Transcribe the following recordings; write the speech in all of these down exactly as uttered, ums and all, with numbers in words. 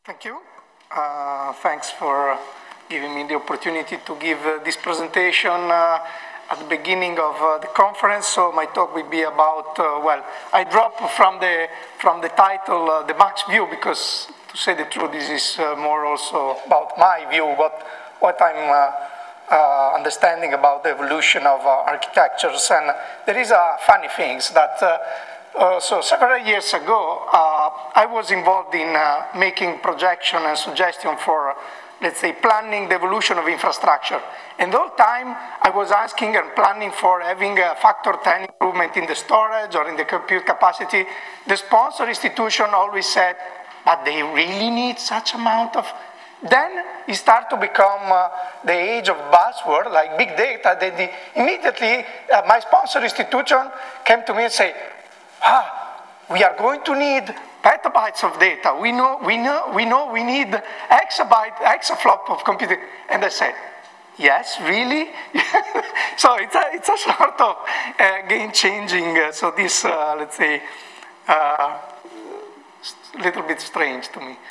Thank you. Uh, thanks for giving me the opportunity to give uh, this presentation uh, at the beginning of uh, the conference. So my talk will be about, uh, well, I dropped from the, from the title uh, the MaX view because, to say the truth, this is uh, more also about my view, what, what I'm uh, uh, understanding about the evolution of uh, architectures. And there is a funny thing that uh, Uh, so several years ago, uh, I was involved in uh, making projection and suggestion for, let's say, planning the evolution of infrastructure. And the whole time, I was asking and planning for having a factor ten improvement in the storage or in the compute capacity. The sponsor institution always said, but they really need such amount of... Then it started to become uh, the age of buzzword, like big data. Then the, immediately, uh, my sponsor institution came to me and said, ah, we are going to need petabytes of data. We know, we know, we know we need exabyte, exaflop of computing. And I said, yes, really? So it's a, it's a sort of uh, game-changing, uh, so this, uh, let's say, a uh, little bit strange to me.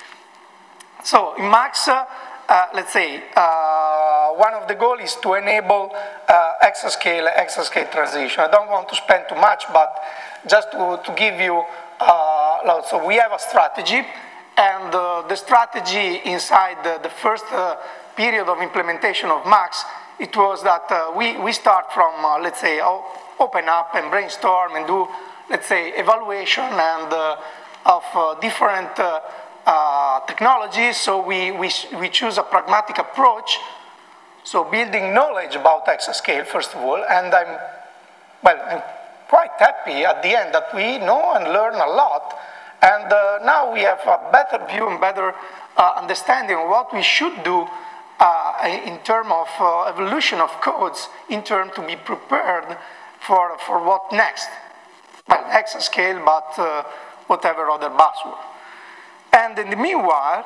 So in MaX, uh, uh, let's say, uh, one of the goals is to enable uh, exascale, exascale transition. I don't want to spend too much, but just to, to give you, uh, so we have a strategy, and uh, the strategy inside the, the first uh, period of implementation of MaX, it was that uh, we, we start from, uh, let's say, open up and brainstorm and do, let's say, evaluation and uh, of uh, different uh, uh, technologies. So we, we, we choose a pragmatic approach, so building knowledge about exascale, first of all, and I'm, well, I'm quite happy at the end that we know and learn a lot, and uh, now we have a better view and better uh, understanding of what we should do uh, in terms of uh, evolution of codes, in terms to be prepared for, for what next. Well, exascale, but uh, whatever other buzzword. And in the meanwhile,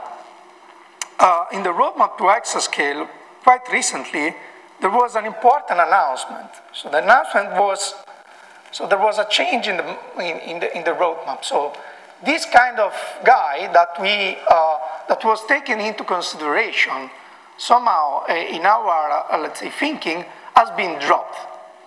uh, in the roadmap to exascale, quite recently, there was an important announcement. So the announcement was, so there was a change in the, in, in the, in the roadmap. So this kind of guy that, we, uh, that was taken into consideration somehow uh, in our, uh, let's say, thinking has been dropped.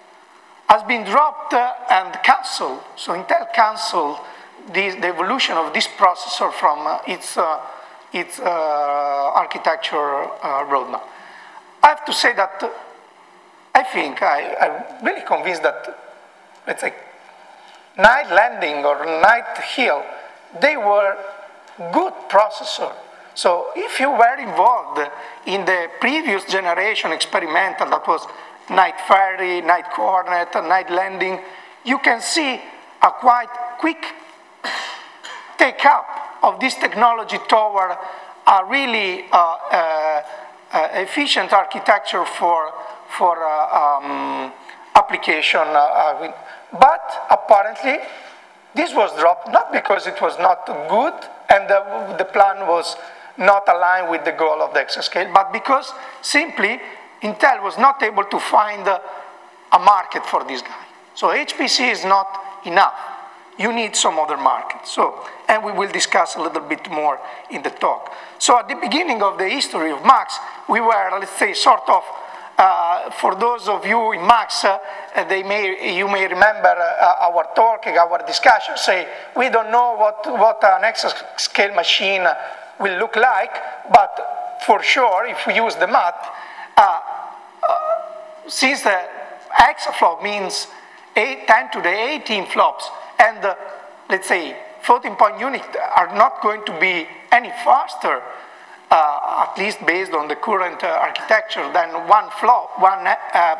Has been dropped uh, and cancelled. So Intel canceled this, the evolution of this processor from uh, its, uh, its uh, architecture uh, roadmap. I have to say that uh, I think, I, I'm really convinced that, let's say, Night Landing or Night Hill, they were good processor. So if you were involved in the previous generation experimental, that was Night Ferry, Night Coronet, Night Landing, you can see a quite quick take-up of this technology toward a really uh, uh, uh, efficient architecture for, for uh, um, application. Uh, but apparently, this was dropped not because it was not good and the, the plan was not aligned with the goal of the exascale, but because simply Intel was not able to find a, a market for this guy. So H P C is not enough. You need some other market. So, and we will discuss a little bit more in the talk. So at the beginning of the history of MaX, we were, let's say, sort of, uh, for those of you in MaX, uh, they may, you may remember uh, our talk, our discussion, say, we don't know what, what an exascale machine will look like, but for sure, if we use the math, uh, uh, since the exaflop means eight, ten to the eighteen flops, and uh, let's say floating point units are not going to be any faster, uh, at least based on the current uh, architecture, than one flop, one uh,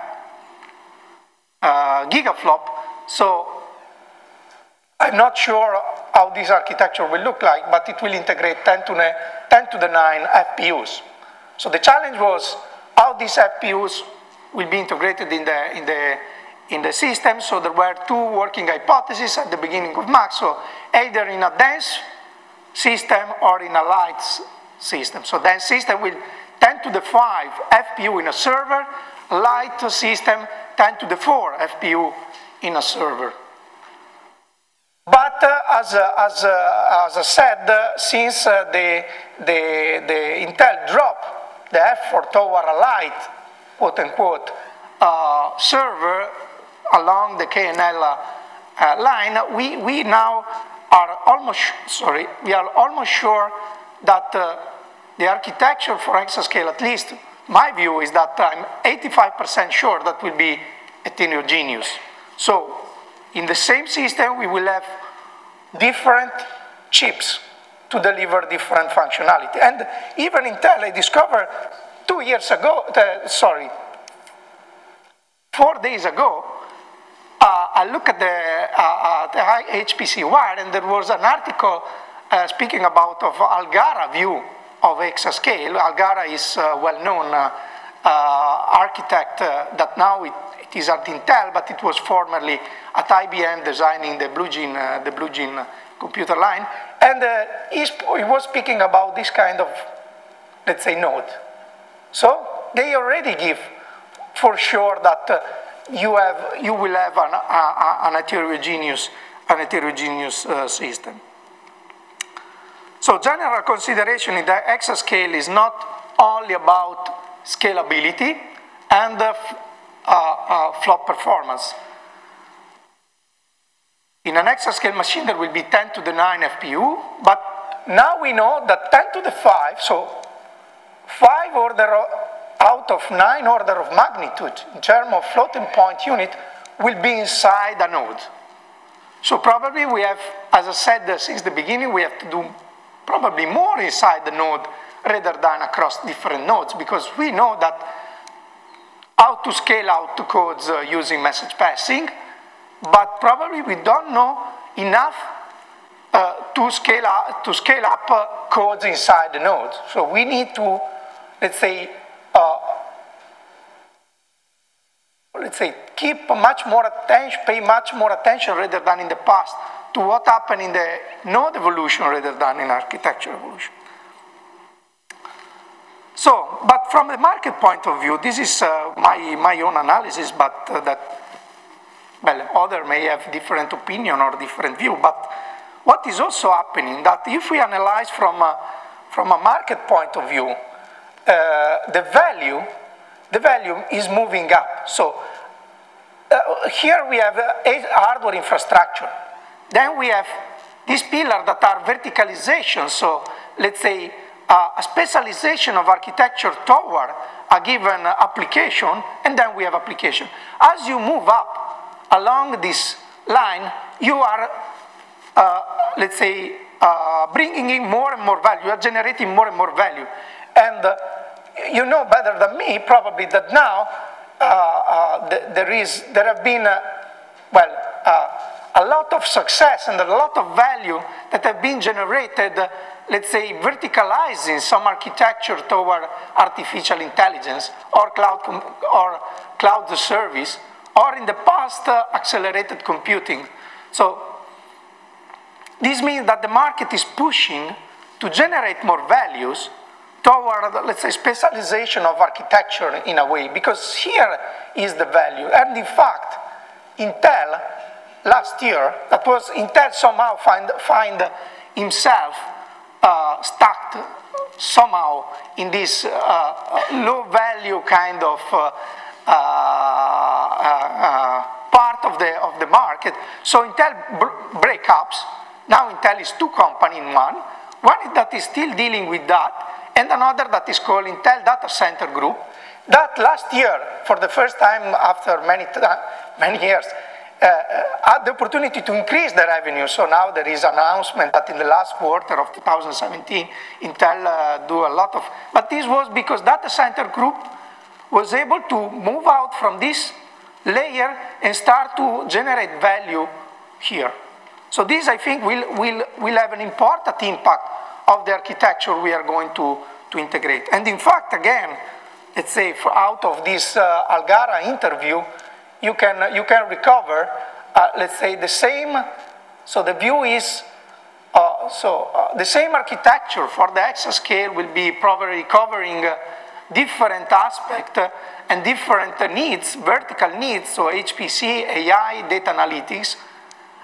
uh, gigaflop. So I'm not sure how this architecture will look like, but it will integrate ten to the nine F P Us. So the challenge was how these F P Us will be integrated in the, in the in the system. So there were two working hypotheses at the beginning of MaX. So either in a dense system or in a light system. So dense system will ten to the five F P U in a server, light system ten to the four F P U in a server. But uh, as, uh, as, uh, as I said, uh, since uh, the, the, the Intel dropped the effort toward a light, quote unquote, uh, server along the K N L uh, uh, line, we, we now are almost, sorry, we are almost sure that uh, the architecture for Exascale, at least my view is that I'm eighty-five percent sure that will be heterogeneous. So in the same system, we will have different chips to deliver different functionality. And even Intel, I discovered two years ago, uh, sorry, four days ago, uh, I looked at the, uh, uh, the high H P C wire, and there was an article uh, speaking about of Algara view of Exascale. Algara is a well-known uh, uh, architect uh, that now it, it is at Intel, but it was formerly at I B M designing the Blue Gene, uh, the Blue Gene computer line. And uh, he was speaking about this kind of, let's say, node. So they already give for sure that uh, you, have, you will have an, uh, an heterogeneous, an heterogeneous uh, system. So general consideration in the Exascale is not only about scalability and uh, uh, uh, flop performance. In an Exascale machine, there will be ten to the nine F P U, but now we know that ten to the five, so five order of, out of nine order of magnitude in terms of floating point unit will be inside a node. So probably we have, as I said uh, since the beginning, we have to do probably more inside the node rather than across different nodes, because we know that how to scale out the codes uh, using message passing, but probably we don't know enough uh, to scale up, to scale up uh, codes inside the node. So we need to, let's say, uh, let's say, keep much more attention, pay much more attention rather than in the past to what happened in the node evolution rather than in architecture evolution. So, but from the market point of view, this is uh, my, my own analysis, but uh, that, well, others may have different opinion or different view, but what is also happening that if we analyze from a, from a market point of view, uh, the value, the value is moving up. So uh, here we have a hardware infrastructure. Then we have these pillars that are verticalization, so let's say uh, a specialization of architecture toward a given application, and then we have application. As you move up along this line, you are, uh, let's say, uh, bringing in more and more value, you are generating more and more value. And uh, you know better than me, probably, that now uh, uh, th there is, there have been, uh, well, uh, a lot of success and a lot of value that have been generated, uh, let's say, verticalizing some architecture toward artificial intelligence or cloud, or cloud service, or in the past, uh, accelerated computing. So this means that the market is pushing to generate more values toward, let's say, specialization of architecture in a way, because here is the value. And in fact, Intel, last year, that was Intel somehow find, find himself uh, stuck somehow in this uh, low value kind of uh, uh, uh, part of the, of the market. So Intel breakups, now Intel is two companies in one, one that is still dealing with that, and another that is called Intel Data Center Group, that last year, for the first time after many, many years, Uh, had the opportunity to increase the revenue. So now there is an announcement that in the last quarter of two thousand seventeen, Intel uh, do a lot of, but this was because Data Center Group was able to move out from this layer and start to generate value here. So this, I think, will, will, will have an important impact of the architecture we are going to, to integrate. And in fact, again, let's say for out of this uh, Algara interview, you can, you can recover, uh, let's say, the same, so the view is, uh, so uh, the same architecture for the Exascale will be probably covering uh, different aspects uh, and different uh, needs, vertical needs, so H P C, A I, data analytics,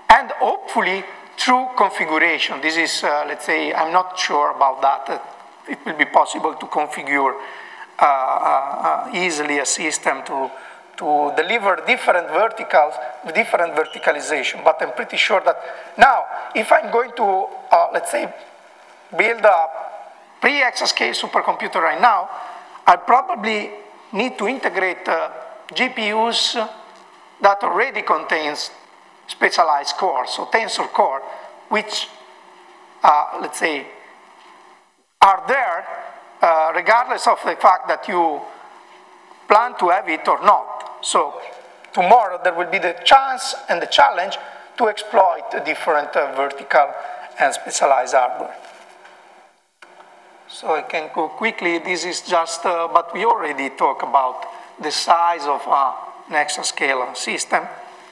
and hopefully through configuration. This is, uh, let's say, I'm not sure about that. Uh, it will be possible to configure uh, uh, easily a system to, to deliver different verticals, different verticalization, but I'm pretty sure that now, if I'm going to, uh, let's say, build a pre-exascale supercomputer right now, I probably need to integrate uh, G P Us that already contains specialized core, so tensor core, which, uh, let's say, are there uh, regardless of the fact that you plan to have it or not. So tomorrow there will be the chance and the challenge to exploit different uh, vertical and specialized hardware. So I can go quickly. This is just, uh, but we already talked about the size of uh, an exascale system.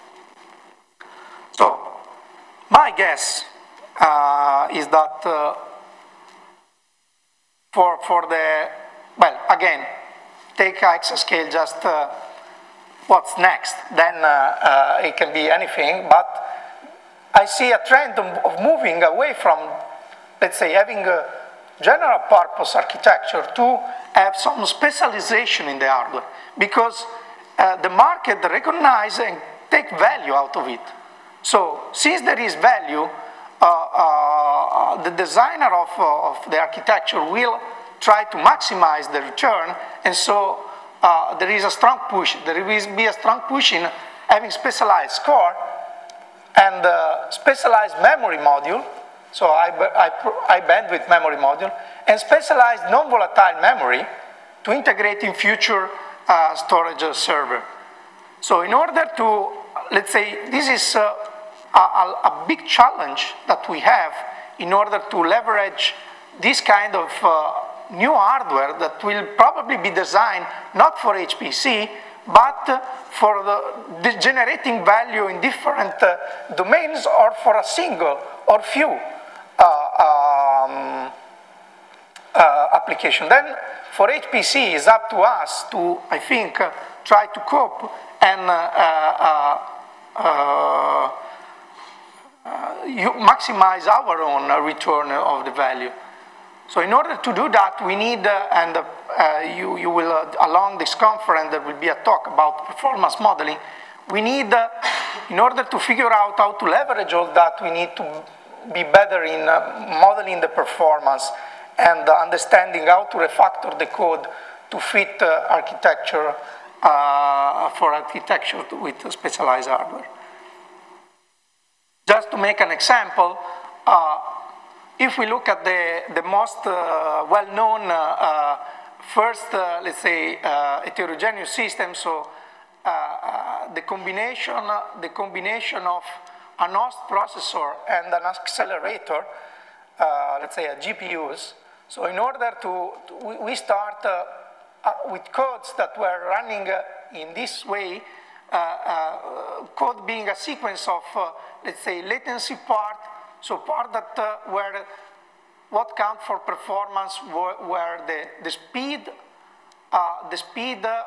So my guess uh, is that uh, for, for the, well, again, take exascale just uh, what's next, then uh, uh, it can be anything, but I see a trend of moving away from, let's say, having a general purpose architecture to have some specialization in the hardware, because uh, the market recognizes and take value out of it. So since there is value, uh, uh, the designer of, uh, of the architecture will try to maximize the return, and so uh, there is a strong push. There will be a strong push in having specialized core and uh, specialized memory module, so high, high, high bandwidth memory module, and specialized non-volatile memory to integrate in future uh, storage server. So in order to, let's say, this is uh, a, a big challenge that we have in order to leverage this kind of uh, new hardware that will probably be designed not for H P C, but for the, the generating value in different uh, domains, or for a single or few uh, um, uh, application. Then for H P C, it's up to us to, I think, uh, try to cope and uh, uh, uh, uh, you maximize our own uh, return of the value. So in order to do that, we need, uh, and uh, uh, you, you will, uh, along this conference, there will be a talk about performance modeling. We need, uh, in order to figure out how to leverage all that, we need to be better in uh, modeling the performance and uh, understanding how to refactor the code to fit uh, architecture, uh, for architecture with specialized hardware. Just to make an example, uh, if we look at the, the most uh, well-known uh, uh, first, uh, let's say, uh, heterogeneous system, so uh, uh, the combination, the combination of an host processor and an accelerator, uh, let's say a G P Us. So in order to, to we start uh, uh, with codes that were running uh, in this way, uh, uh, code being a sequence of, uh, let's say, latency part, so part that uh, where what count for performance were, were the, the speed, uh, the speed uh,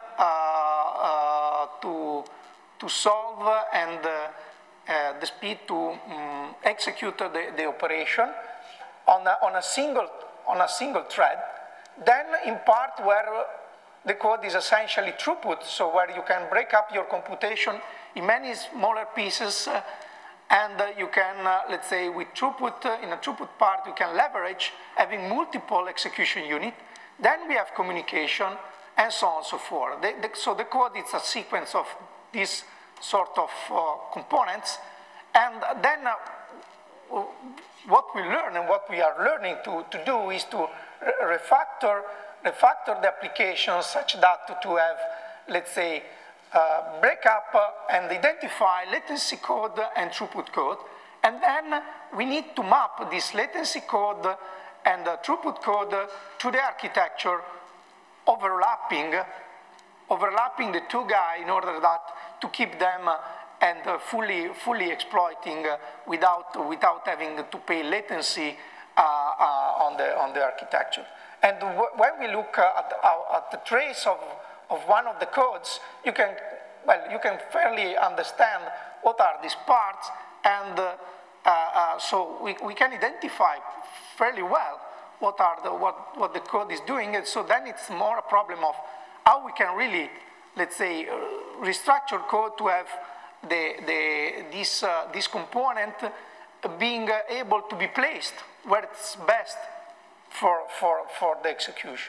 uh, to, to solve and uh, uh, the speed to um, execute the, the operation on a, on, a single, on a single thread. Then in part where the code is essentially throughput, so where you can break up your computation in many smaller pieces, uh, and uh, you can, uh, let's say, with throughput, uh, in a throughput part, you can leverage having multiple execution units. Then we have communication, and so on and so forth. The, the, so the code is a sequence of these sort of uh, components, and then uh, what we learn and what we are learning to, to do is to refactor, refactor the application such that to, to have, let's say, Uh, break up uh, and identify latency code and throughput code, and then we need to map this latency code and uh, throughput code to the architecture, overlapping, overlapping the two guys in order that to keep them uh, and uh, fully, fully exploiting uh, without, without having to pay latency uh, uh, on, the, on the architecture. And when we look uh, at, uh, at the trace of of one of the codes, you can, well, you can fairly understand what are these parts, And uh, uh, uh, so we, we can identify fairly well what, are the, what, what the code is doing. And so then it's more a problem of how we can really, let's say, uh, restructure code to have the, the, this, uh, this component being uh, able to be placed where it's best for, for, for the execution.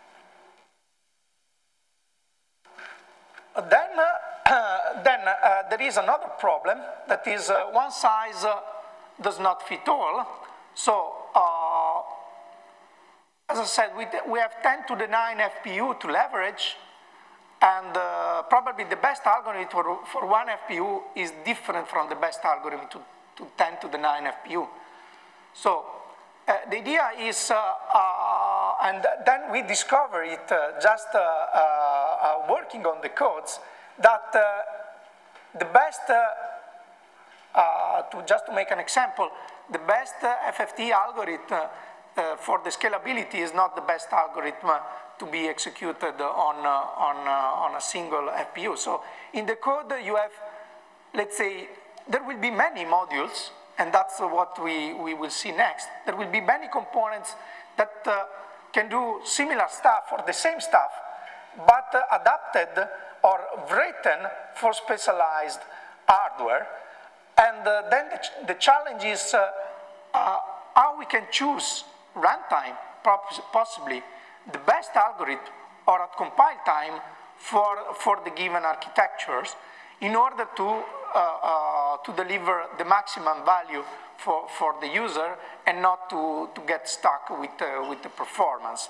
Then, uh, then uh, there is another problem, that is uh, one size uh, does not fit all. So, uh, as I said, we, we have ten to the nine F P U to leverage, and uh, probably the best algorithm for, for one F P U is different from the best algorithm to, to ten to the nine F P U. So, uh, the idea is, uh, uh, and then we discover it uh, just uh, uh, uh, working on the codes, that uh, the best, uh, uh, to just to make an example, the best uh, F F T algorithm uh, for the scalability is not the best algorithm uh, to be executed on, uh, on, uh, on a single F P U. So in the code you have, let's say, there will be many modules, and that's uh, what we, we will see next. There will be many components that uh, can do similar stuff or the same stuff, but uh, adapted or written for specialized hardware. And uh, then the, ch the challenge is uh, uh, how we can choose runtime, possibly the best algorithm, or at compile time for, for the given architectures, in order to, uh, uh, to deliver the maximum value for, for the user and not to, to get stuck with, uh, with the performance.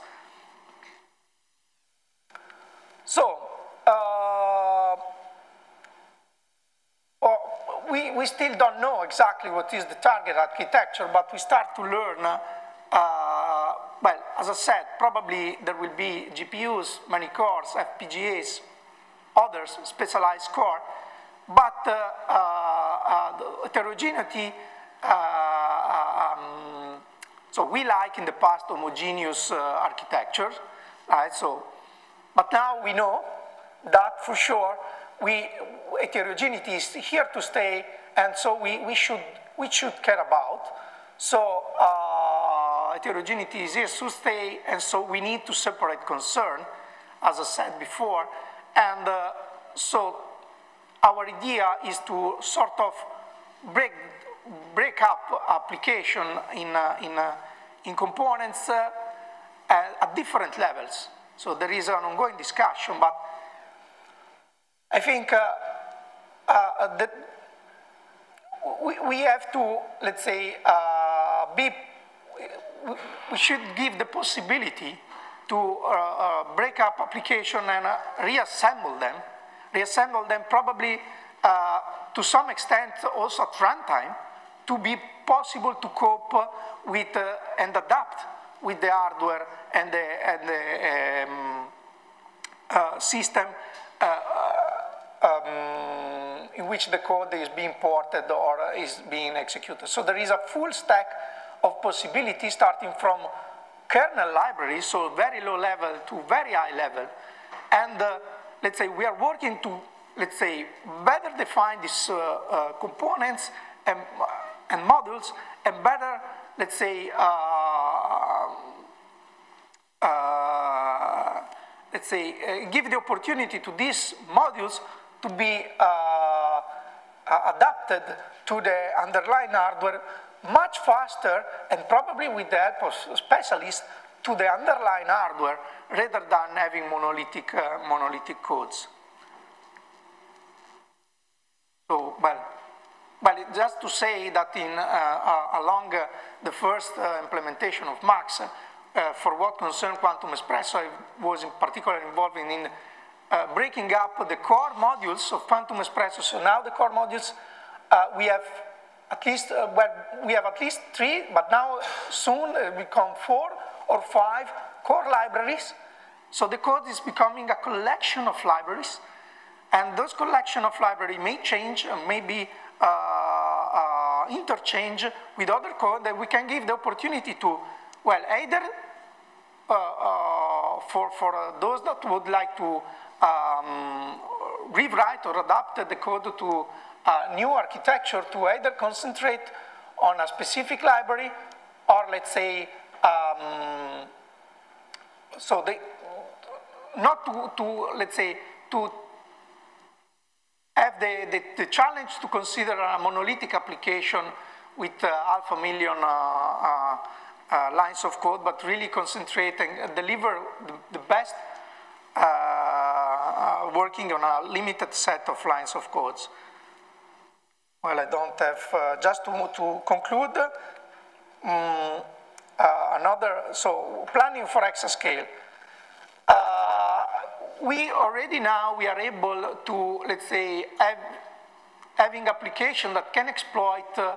So, uh, well, we, we still don't know exactly what is the target architecture, but we start to learn, uh, well, as I said, probably there will be G P Us, many cores, F P G As, others, specialized core, but uh, uh, uh, the heterogeneity, uh, um, so we like in the past homogeneous uh, architectures, right? So, but now we know that for sure we, heterogeneity is here to stay, and so we, we, should, we should care about. So uh, heterogeneity is here to stay, and so we need to separate concern, as I said before. And uh, so our idea is to sort of break, break up application in, uh, in, uh, in components uh, at different levels. So there is an ongoing discussion, but I think uh, uh, that we, we have to, let's say, uh, be, we should give the possibility to uh, uh, break up application and uh, reassemble them, reassemble them probably uh, to some extent also at runtime, to be possible to cope with uh, and adapt with the hardware and the, and the um, uh, system uh, um, in which the code is being ported or is being executed. So there is a full stack of possibilities starting from kernel libraries, so very low level to very high level. And uh, let's say we are working to, let's say, better define these uh, uh, components and, and modules, and better, let's say, uh, uh, let's say, uh, give the opportunity to these modules to be uh, uh, adapted to the underlying hardware much faster, and probably with the help of specialists, to the underlying hardware, rather than having monolithic, uh, monolithic codes. So, well, well, just to say that in, uh, uh, along uh, the first uh, implementation of MaX, uh, for what concerned Quantum Espresso, I was in particular involved in uh, breaking up the core modules of Quantum Espresso. So now the core modules, uh, we have at least, uh, well, we have at least three, but now soon it will become four or five core libraries. So the code is becoming a collection of libraries, and those collection of libraries may change, uh, may be uh, uh, interchange with other code that we can give the opportunity to, well, either uh, uh, for, for uh, those that would like to um, rewrite or adapt the code to a new architecture to either concentrate on a specific library or let's say, um, so they, not to, to, let's say, to have the, the, the challenge to consider a monolithic application with uh, half a million uh, uh, uh, lines of code, but really concentrate and deliver the, the best uh, uh, working on a limited set of lines of codes. Well, I don't have, uh, just to, to conclude, um, uh, another, so planning for Exascale. Uh, we already now, we are able to, let's say, have, having application that can exploit, uh,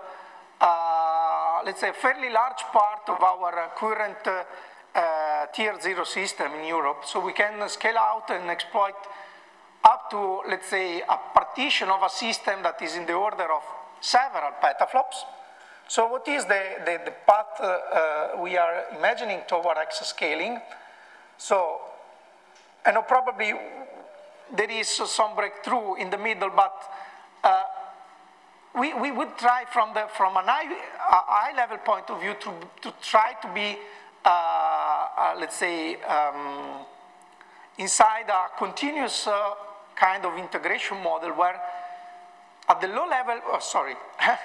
uh, let's say, a fairly large part of our uh, current uh, uh, tier zero system in Europe. So we can scale out and exploit up to, let's say, a partition of a system that is in the order of several petaflops. So what is the, the, the path uh, uh, we are imagining toward exascaling? So, I know probably there is some breakthrough in the middle, but uh, we, we would try from, the, from an high, high level point of view to, to try to be, uh, uh, let's say, um, inside a continuous uh, kind of integration model where at the low level, oh, sorry.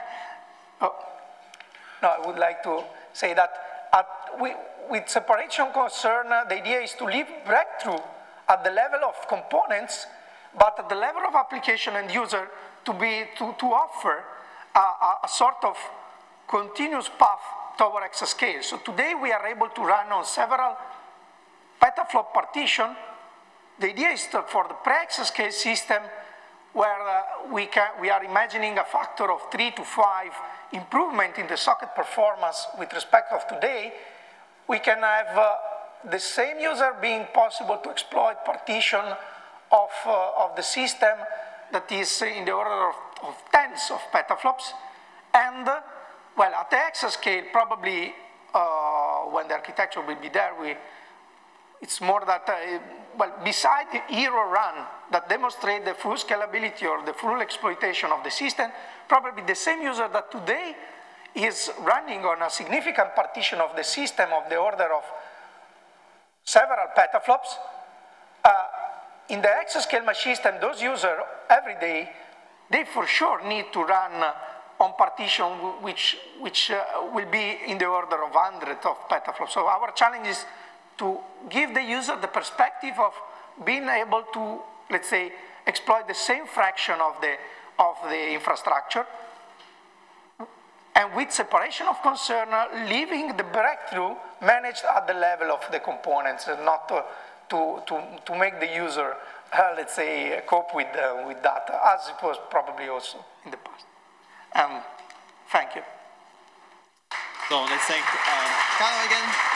oh, no, I would like to say that at, we, with separation concern, uh, the idea is to leave breakthrough at the level of components, but at the level of application and user to, be, to, to offer a, a, a sort of continuous path toward exascale. So today we are able to run on several petaflop partition. The idea is to, for the pre-exascale system where uh, we, can, we are imagining a factor of three to five improvement in the socket performance with respect of today, we can have uh, the same user being possible to exploit partition of, uh, of the system that is in the order of, of tens of petaflops. And, uh, well, at the exascale, probably uh, when the architecture will be there, we, it's more that, uh, well, beside the hero run that demonstrate the full scalability or the full exploitation of the system, probably the same user that today is running on a significant partition of the system of the order of several petaflops. Uh, in the exascale machine system, those users every day, they for sure need to run uh, on partition which, which uh, will be in the order of hundreds of petaflops. So our challenge is to give the user the perspective of being able to, let's say, exploit the same fraction of the, of the infrastructure, and with separation of concern, uh, leaving the breakthrough managed at the level of the components, and not to, to, to, to make the user, uh, let's say, cope with, uh, with that, as it was probably also in the past. Um, thank you. So let's thank uh, Carlo again.